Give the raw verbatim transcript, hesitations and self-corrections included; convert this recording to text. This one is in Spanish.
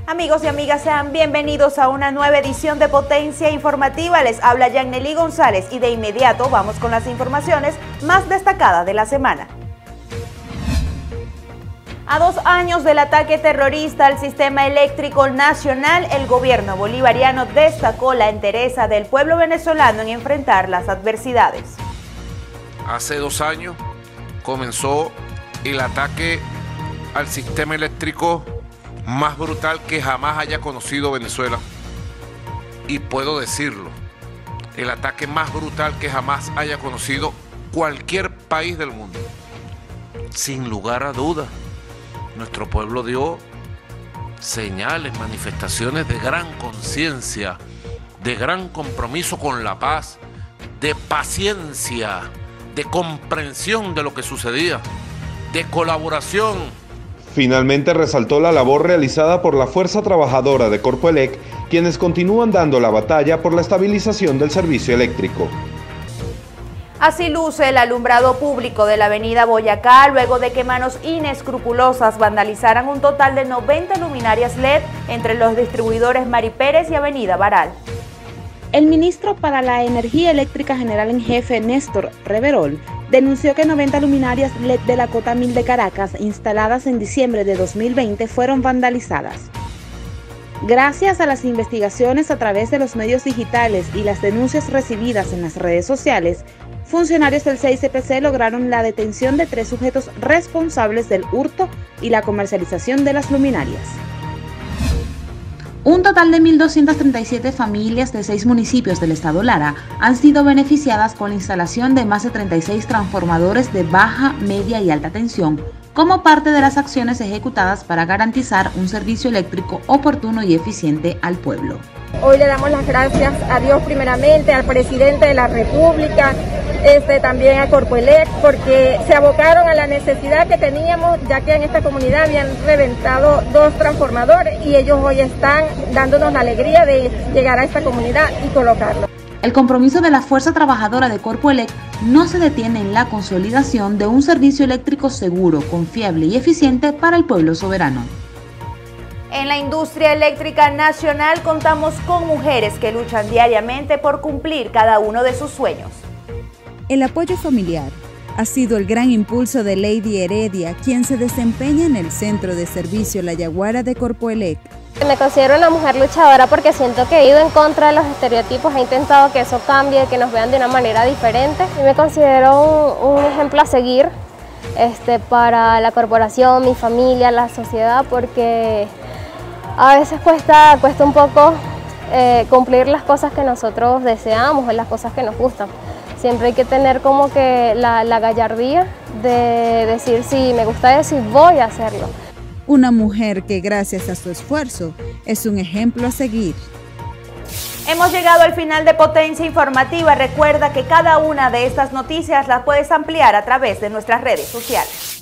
Amigos y amigas, sean bienvenidos a una nueva edición de Potencia Informativa. Les habla Yanely González y de inmediato vamos con las informaciones más destacadas de la semana. A dos años del ataque terrorista al sistema eléctrico nacional, el gobierno bolivariano destacó la entereza del pueblo venezolano en enfrentar las adversidades. Hace dos años comenzó el ataque al sistema eléctrico más brutal que jamás haya conocido Venezuela. Y puedo decirlo, el ataque más brutal que jamás haya conocido cualquier país del mundo. Sin lugar a dudas, nuestro pueblo dio señales, manifestaciones de gran conciencia, de gran compromiso con la paz, de paciencia, de comprensión de lo que sucedía, de colaboración. Finalmente resaltó la labor realizada por la Fuerza Trabajadora de Corpoelec, quienes continúan dando la batalla por la estabilización del servicio eléctrico. Así luce el alumbrado público de la avenida Boyacá, luego de que manos inescrupulosas vandalizaran un total de noventa luminarias L E D entre los distribuidores Mari Pérez y avenida Baral. El ministro para la Energía Eléctrica General en Jefe, Néstor Reverol, denunció que noventa luminarias L E D de la Cota mil de Caracas, instaladas en diciembre de dos mil veinte, fueron vandalizadas. Gracias a las investigaciones a través de los medios digitales y las denuncias recibidas en las redes sociales, funcionarios del C I C P C lograron la detención de tres sujetos responsables del hurto y la comercialización de las luminarias. Un total de mil doscientas treinta y siete familias de seis municipios del estado Lara han sido beneficiadas con la instalación de más de treinta y seis transformadores de baja, media y alta tensión, como parte de las acciones ejecutadas para garantizar un servicio eléctrico oportuno y eficiente al pueblo. Hoy le damos las gracias a Dios primeramente, al presidente de la República, este, también a Corpoelec, porque se abocaron a la necesidad que teníamos, ya que en esta comunidad habían reventado dos transformadores y ellos hoy están dándonos la alegría de llegar a esta comunidad y colocarlo. El compromiso de la Fuerza Trabajadora de Corpoelec no se detiene en la consolidación de un servicio eléctrico seguro, confiable y eficiente para el pueblo soberano. En la industria eléctrica nacional contamos con mujeres que luchan diariamente por cumplir cada uno de sus sueños. El apoyo familiar ha sido el gran impulso de Lady Heredia, quien se desempeña en el Centro de Servicio La Yaguara de Corpoelec. Me considero una mujer luchadora porque siento que he ido en contra de los estereotipos, he intentado que eso cambie, que nos vean de una manera diferente. Y me considero un, un ejemplo a seguir este, para la corporación, mi familia, la sociedad, porque a veces cuesta, cuesta un poco eh, cumplir las cosas que nosotros deseamos o las cosas que nos gustan. Siempre hay que tener como que la, la gallardía de decir, sí, me gusta eso y voy a hacerlo. Una mujer que gracias a su esfuerzo es un ejemplo a seguir. Hemos llegado al final de Potencia Informativa. Recuerda que cada una de estas noticias las puedes ampliar a través de nuestras redes sociales.